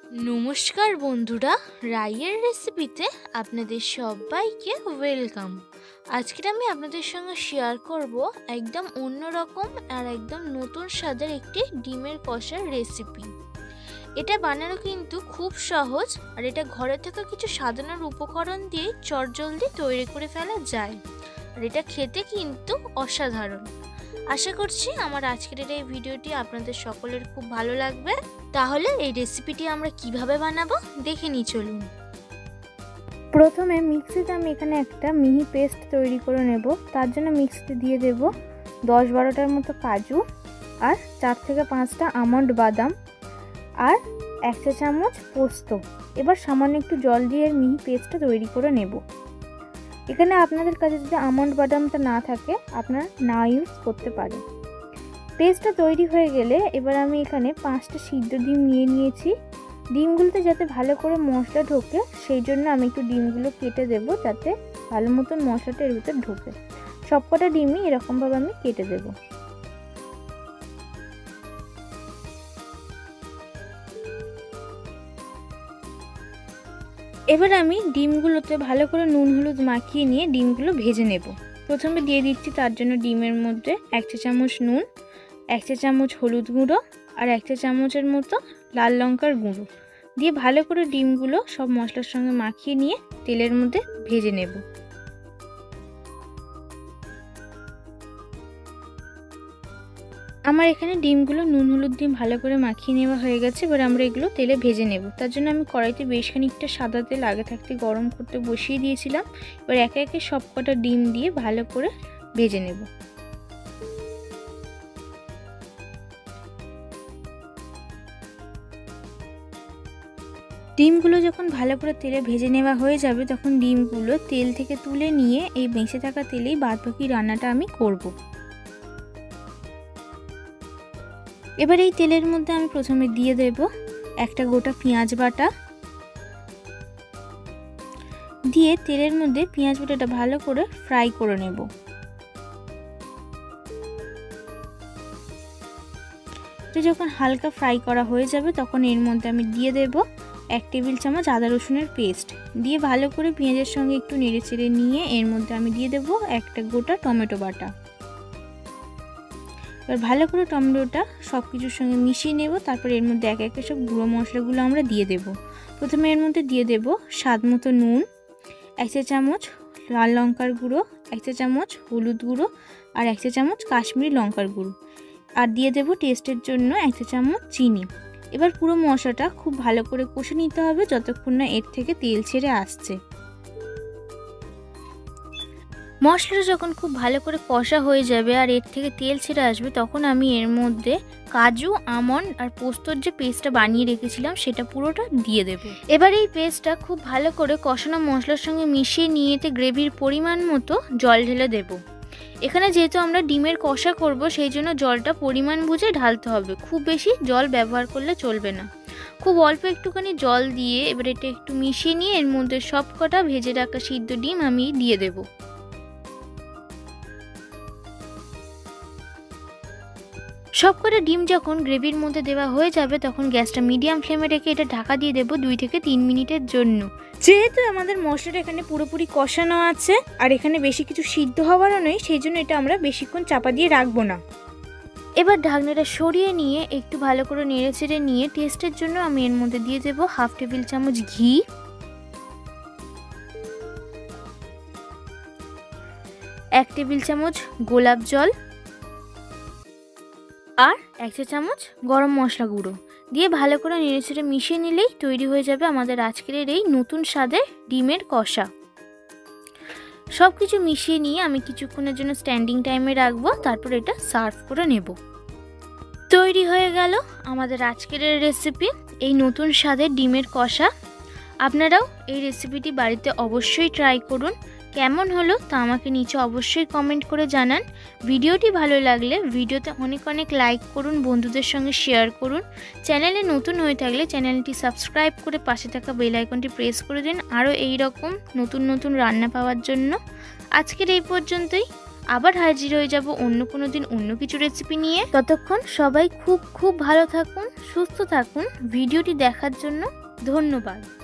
নমস্কার বন্ধুরা, রাইয়ের রেসিপিতে আপনাদের সবাইকে ওয়েলকাম। আজকে আমি আপনাদের সঙ্গে শেয়ার করব একদম অন্যরকম আর একদম নতুন স্বাদের একটি ডিমের কষার রেসিপি। এটা বানানো কিন্তু খুব সহজ, আর এটা ঘরে থাকা কিছু সাধারণ উপকরণ দিয়ে চটজলদি তৈরি করে ফেলা যায়, আর এটা খেতে কিন্তু অসাধারণ। আশা করছি আমার আজকের এই ভিডিওটি আপনাদের সকলের খুব ভালো লাগবে। তাহলে এই রেসিপিটি আমরা কিভাবে বানাবো দেখে নিই, চলুন। প্রথমে মিক্সিতে আমি এখানে একটা মিহি পেস্ট তৈরি করে নেব। তার জন্য মিক্সিতে দিয়ে দেব 10-12টার মতো কাজু, আর 4 থেকে 5টা আমন্ড বাদাম, আর 1 চা চামচ পোস্ত। এবার সামান্য একটু জল দিয়ে মিহি পেস্টটা তৈরি করে নেব। এখানে আপনাদের কাছে যদি আমন্ড বাদামটা না থাকে আপনারা না ইউজ করতে পারেন। পেস্টটা তৈরি হয়ে গেলে এবার আমি এখানে 5টা সিদ্ধ ডিম নিয়ে নিয়েছি। ডিমগুলোতে যাতে ভালো করে মশলা ঢোকে সেই জন্য আমি একটু ডিমগুলো কেটে দেব, যাতে ভালো মতন মশলাটা এর ভিতর ঢোকে। সবকটা ডিমই এরকমভাবে আমি কেটে দেব। এবার আমি ডিমগুলোতে ভালো করে নুন হলুদ মাখিয়ে নিয়ে ডিমগুলো ভেজে নেব। প্রথমে দিয়ে দিচ্ছি তার জন্য ডিমের মধ্যে 1 চা চামচ নুন, 1 চা চামচ হলুদ গুঁড়ো, আর 1 চা চামচের মতো লাল লঙ্কার গুঁড়ো দিয়ে ভালো করে ডিমগুলো সব মশলার সঙ্গে মাখিয়ে নিয়ে তেলের মধ্যে ভেজে নেব। আমার এখানে ডিমগুলো নুন হলুদ দিয়ে ভালো করে মাখিয়ে নেওয়া হয়ে গেছে। এবার আমরা এগুলো তেলে ভেজে নেব। তার জন্য আমি কড়াইতে বেশ খানিকটা সাদা তেল আগে থাকতে গরম করতে বসিয়ে দিয়েছিলাম। এবার একে একে সবকটা ডিম দিয়ে ভালো করে ভেজে নেব। ডিমগুলো যখন ভালো করে তেলে ভেজে নেওয়া হয়ে যাবে তখন ডিমগুলো তেল থেকে তুলে নিয়ে এই বেঁচে থাকা তেলেই বাদবাকি রান্নাটা আমি করব। এবার এই তেলের মধ্যে আমি প্রথমে দিয়ে দেব একটা গোটা পেঁয়াজ বাটা, দিয়ে তেলের মধ্যে পেঁয়াজ বাটাটা ভালো করে ফ্রাই করে নেব। এটা যখন হালকা ফ্রাই করা হয়ে যাবে তখন এর মধ্যে আমি দিয়ে দেব 1 টেবিল চামচ আদা রসুনের পেস্ট, দিয়ে ভালো করে পেঁয়াজের সঙ্গে একটু নেড়ে চেড়ে নিয়ে এর মধ্যে আমি দিয়ে দেব একটা গোটা টমেটো বাটা। এবার ভালো করে টমেটোটা সব কিছুর সঙ্গে মিশিয়ে নেব। তারপর এর মধ্যে একে একে সব গুঁড়ো মশলাগুলো আমরা দিয়ে দেব। প্রথমে এর মধ্যে দিয়ে দেব স্বাদ মতো নুন, 1 চা চামচ লাল লঙ্কার গুঁড়ো, 1 চা চামচ হলুদ গুঁড়ো, আর 1 চা চামচ কাশ্মীরি লঙ্কার গুঁড়ো, আর দিয়ে দেব টেস্টের জন্য 1 চা চামচ চিনি। এবার পুরো মশলাটা খুব ভালো করে কষে নিতে হবে যতক্ষণ না এর থেকে তেল ছেড়ে আসছে। মশলাটা যখন খুব ভালো করে কষা হয়ে যাবে আর এর থেকে তেল ছেড়ে আসবে তখন আমি এর মধ্যে কাজু, আমন্ড আর পোস্তর যে পেস্টটা বানিয়ে রেখেছিলাম সেটা পুরোটা দিয়ে দেব। এবার এই পেস্টটা খুব ভালো করে কষানো মশলার সঙ্গে মিশিয়ে নিয়ে এতে গ্রেভির পরিমাণ মতো জল ঢেলে দেব। এখানে যেহেতু আমরা ডিমের কষা করব সেই জন্য জলটা পরিমাণ বুঝে ঢালতে হবে, খুব বেশি জল ব্যবহার করলে চলবে না। খুব অল্প একটুখানি জল দিয়ে এবার এটা একটু মিশিয়ে নিয়ে এর মধ্যে সব কটা ভেজে রাখা সিদ্ধ ডিম আমি দিয়ে দেব। সবকটা ডিম যখন গ্রেভির মধ্যে দেওয়া হয়ে যাবে তখন গ্যাসটা মিডিয়াম ফ্লেমে রেখে এটা ঢাকা দিয়ে দেবো 2 থেকে 3 মিনিটের জন্য। যেহেতু আমাদের মশলাটা এখানে পুরোপুরি কষানো আছে আর এখানে বেশি কিছু সিদ্ধ হওয়ারও নেই, সেই জন্য এটা আমরা বেশিক্ষণ চাপা দিয়ে রাখবো না। এবার ঢাকনাটা সরিয়ে নিয়ে একটু ভালো করে নেড়ে চেড়ে নিয়ে টেস্টের জন্য আমি এর মধ্যে দিয়ে দেবো 1/2 টেবিল চামচ ঘি, 1 টেবিল চামচ গোলাপ জল, আর 1 চা চামচ গরম মশলা গুঁড়ো দিয়ে ভালো করে নেড়েচেড়ে মিশিয়ে নিলেই তৈরি হয়ে যাবে আমাদের আজকের এই নতুন স্বাদের ডিমের কষা। সব কিছু মিশিয়ে নিয়ে আমি কিছুক্ষণের জন্য স্ট্যান্ডিং টাইমে রাখবো, তারপর এটা সার্ভ করে নেব। তৈরি হয়ে গেল আমাদের আজকের রেসিপি, এই নতুন স্বাদের ডিমের কষা। আপনারাও এই রেসিপিটি বাড়িতে অবশ্যই ট্রাই করুন। কেমন হলো তা আমাকে নিচে অবশ্যই কমেন্ট করে জানান। ভিডিওটি ভালো লাগলে ভিডিওতে অনেক অনেক লাইক করুন, বন্ধুদের সঙ্গে শেয়ার করুন। চ্যানেলে নতুন হয়ে থাকলে চ্যানেলটি সাবস্ক্রাইব করে পাশে থাকা বেল আইকনটি প্রেস করে দিন আরও এই রকম নতুন নতুন রান্না পাওয়ার জন্য। আজকের এই পর্যন্তই। আবার হাজির হয়ে যাব অন্য কোনো দিন অন্য কিছু রেসিপি নিয়ে। ততক্ষণ সবাই খুব খুব ভালো থাকুন, সুস্থ থাকুন। ভিডিওটি দেখার জন্য ধন্যবাদ।